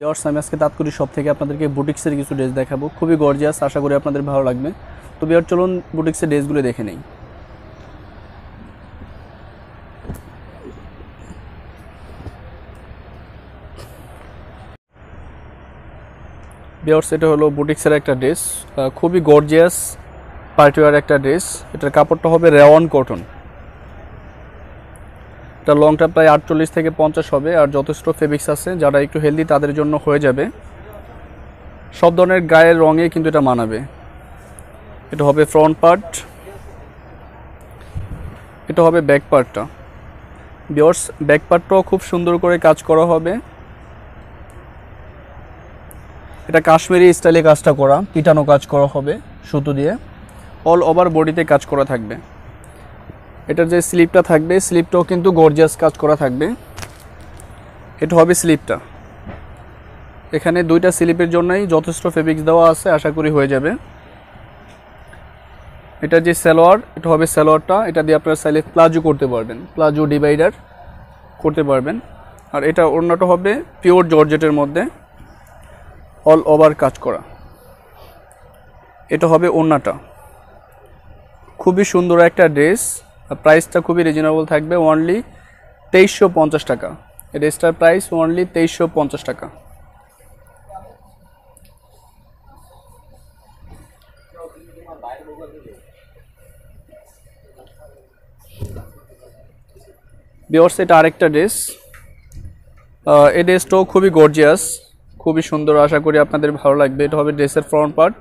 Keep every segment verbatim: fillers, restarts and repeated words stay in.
Viewers, আমি আজকে তাৎকুরি shop থেকে আপনাদেরকে বুটিক্সের কিছু ড্রেস দেখাবো। খুবই গর্জিয়াস, আশা করি আপনাদের ভালো লাগবে। তো ভিউয়ার, চলুন বুটিক্সের ড্রেসগুলো দেখে নেই। ভিউয়ার্স, এটা হলো বুটিক্সের একটা ড্রেস, খুবই গর্জিয়াস পার্টিওয়ার একটা ড্রেস। এটার কাপড়টা হবে রেওয়ান কটন। এটা লংটা প্রায় আটচল্লিশ থেকে পঞ্চাশ হবে, আর যথেষ্ট ফেব্রিক্স আছে। যারা একটু হেলদি তাদের জন্য হয়ে যাবে। সব ধরনের গায়ের রঙে কিন্তু এটা মানাবে। এটা হবে ফ্রন্ট পার্ট, এটা হবে ব্যাক পার্টটা। ভিউয়ার্স, ব্যাক পার্টটাও খুব সুন্দর করে কাজ করা হবে। এটা কাশ্মীরি স্টাইলে কাজটা করা, পিটানো কাজ করা হবে সুতো দিয়ে। অল ওভার বডিতে কাজ করা থাকবে। এটার যে স্লিপটা থাকবে, স্লিপটাও কিন্তু গর্জিয়াস কাজ করা থাকবে। এটা হবে স্লিপটা। এখানে দুইটা স্লিপের জন্যই যথেষ্ট ফেব্রিক্স দেওয়া আছে, আশা করি হয়ে যাবে। এটা যে সালোয়ার, এটা হবে সালোয়ারটা। এটা দিয়ে আপনারা চাইলে প্লাজো করতে পারবেন, প্লাজো ডিভাইডার করতে পারবেন। আর এটা ওড়নাটা হবে পিওর জর্জেটের মধ্যে, অল ওভার কাজ করা। এটা হবে ওড়নাটা। খুবই সুন্দর একটা ড্রেস। প্রাইসটা খুবই রিজনেবল থাকবে, অনলি তেইশশো পঞ্চাশ টাকা। এই ড্রেসটার প্রাইস অনলি তেইশশো পঞ্চাশ টাকা। ভিউয়ার্স, এটা আরেকটা ড্রেস। এই ড্রেসটাও খুবই গর্জিয়াস, খুবই সুন্দর, আশা করি আপনাদের ভালো লাগবে। এটা হবে ড্রেসের ফ্রন্ট পার্ট।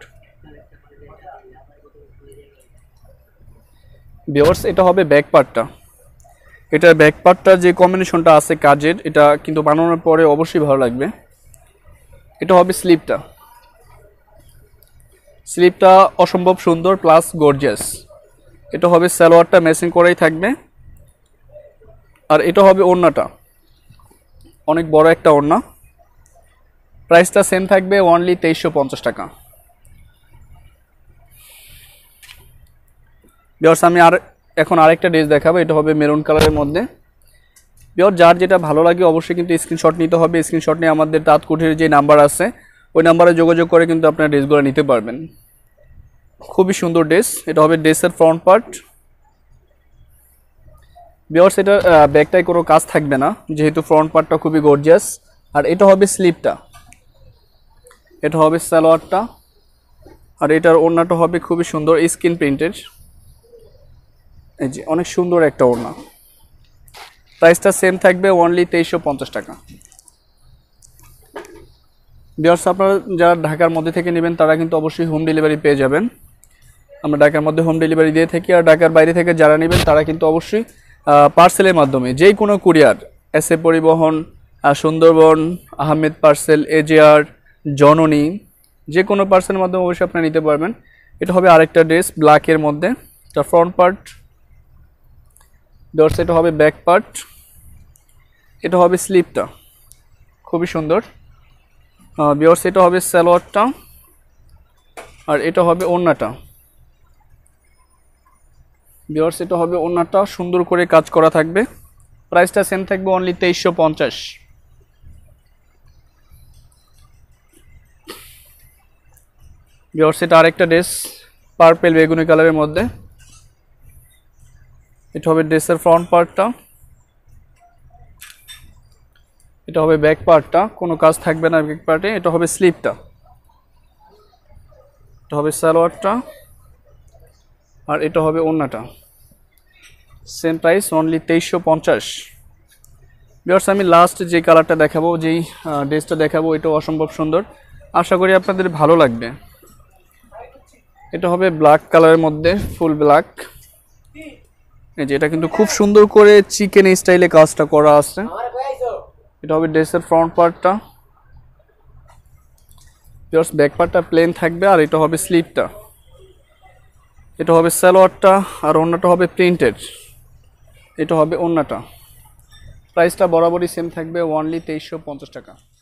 ভিউয়ার্স, এটা হবে ব্যাক পার্টটা। এটার ব্যাক পার্টটা যে কম্বিনেশনটা আছে কাজের, এটা কিন্তু বানানোর পরে অবশ্যই ভালো লাগবে। এটা হবে স্লিপটা। স্লিপটা অসম্ভব সুন্দর প্লাস গর্জিয়াস। এটা হবে সালোয়ারটা ম্যাচিং করেই থাকবে। আর এটা হবে ওড়নাটা, অনেক বড় একটা ওড়না। প্রাইসটা সেম থাকবে, অনলি তেইশশো পঞ্চাশ টাকা। ভিউয়ার্স, আমি আর এখন আরেকটা ড্রেস দেখাবো। এটা হবে মেরুন কালারের মধ্যে। ভিউয়ার, যার যেটা ভালো লাগে অবশ্যই কিন্তু স্ক্রিনশট নিতে হবে। স্ক্রিনশট নিয়ে আমাদের তাঁতকুঠির যে নাম্বার আছে ওই নাম্বারে যোগাযোগ করে কিন্তু আপনারা ড্রেসগুলো নিতে পারবেন। খুবই সুন্দর ড্রেস। এটা হবে ড্রেসের ফ্রন্ট পার্ট। ভিউয়ার্স, এটা ব্যাকটায় কোনো কাজ থাকবে না, যেহেতু ফ্রন্ট পার্টটা খুবই গর্জিয়াস। আর এটা হবে স্লিপটা। এটা হবে সালোয়ারটা। আর এটার ওড়নাটা হবে খুবই সুন্দর স্কিন প্রিন্টের। এই যে অনেক সুন্দর একটা ওড়না। প্রাইসটা সেম থাকবে, অনলি তেইশশো পঞ্চাশ টাকা। ভিউয়ার্স, আপনারা যারা ঢাকার মধ্যে থেকে নেবেন তারা কিন্তু অবশ্যই হোম ডেলিভারি পেয়ে যাবেন। আমরা ঢাকার মধ্যে হোম ডেলিভারি দিয়ে থাকি। আর ঢাকার বাইরে থেকে যারা নেবেন তারা কিন্তু অবশ্যই পার্সেলের মাধ্যমে, যে কোনো কুরিয়ার, এস এ পরিবহন, সুন্দরবন, আহমেদ পার্সেল, এজেআর, জননী, যে কোনো পার্সেলের মাধ্যমে অবশ্যই আপনারা নিতে পারবেন। এটা হবে আরেকটা ড্রেস ব্ল্যাকের মধ্যে। এটা ফ্রন্ট পার্ট। ভিউয়ার্স, এটা হবে ব্যাক পার্ট। এটা হবে স্লিপটা, খুবই সুন্দর। ভিউয়ার্স, এটা হবে সালোয়ারটা। আর এটা হবে ওড়নাটা। ভিউয়ার্স, এটা হবে ওড়নাটা, সুন্দর করে কাজ করা থাকবে। প্রাইসটা সেম থাকবে, অনলি তেইশশো পঞ্চাশ। ভিউয়ার্স, এটা আরেকটা ড্রেস পার্পেল বেগুনি কালারের মধ্যে। এটা হবে ড্রেসের ফ্রন্ট পার্টটা। এটা হবে ব্যাক পার্টটা, কোনো কাজ থাকবে না ব্যাক পার্টে। এটা হবে স্লিপটা। এটা হবে সালোয়ারটা। আর এটা হবে ওড়নাটা। সেম প্রাইস, অনলি তেইশশো পঞ্চাশ। ভিউয়ার্স, আমি লাস্ট যে কালারটা দেখাবো, যেই ড্রেসটা দেখাবো, এটাও অসম্ভব সুন্দর, আশা করি আপনাদের ভালো লাগবে। এটা হবে ব্ল্যাক কালারের মধ্যে, ফুল ব্ল্যাক। এই যে এটা কিন্তু খুব সুন্দর করে চিকেন স্টাইলে কাজটা করা আছে। এটা হবে ড্রেসের ফ্রন্ট পার্টটা। ভিউয়ার্স, ব্যাক পার্টটা প্লেন থাকবে। আর এটা হবে স্লিপটা। এটা হবে সালোয়ারটা। আর ওড়নাটা হবে প্রিন্টেড। এটা হবে ওড়নাটা। প্রাইসটা বরাবরই সেম থাকবে, অনলি তেইশশো পঞ্চাশ টাকা।